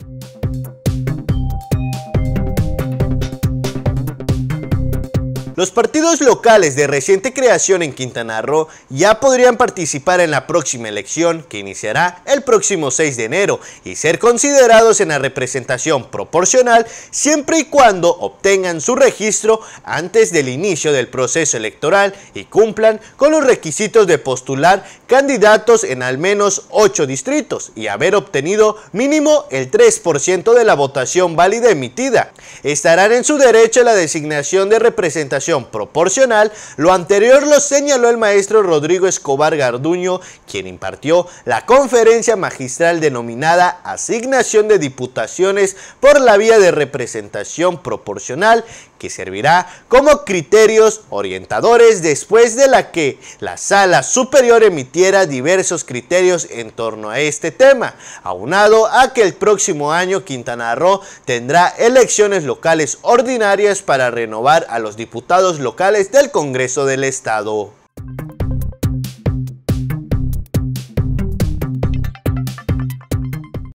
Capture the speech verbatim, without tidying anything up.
Los partidos locales de reciente creación en Quintana Roo ya podrían participar en la próxima elección, que iniciará el próximo seis de enero, y ser considerados en la representación proporcional siempre y cuando obtengan su registro antes del inicio del proceso electoral y cumplan con los requisitos de postular candidatos en al menos ocho distritos y haber obtenido mínimo el tres por ciento de la votación válida emitida. Estarán en su derecho a la designación de representación proporcional. Lo anterior lo señaló el maestro Rodrigo Escobar Garduño, quien impartió la conferencia magistral denominada Asignación de Diputaciones por la vía de representación proporcional, que servirá como criterios orientadores después de la que la Sala Superior emitiera diversos criterios en torno a este tema, aunado a que el próximo año Quintana Roo tendrá elecciones locales ordinarias para renovar a los diputados locales del Congreso del Estado.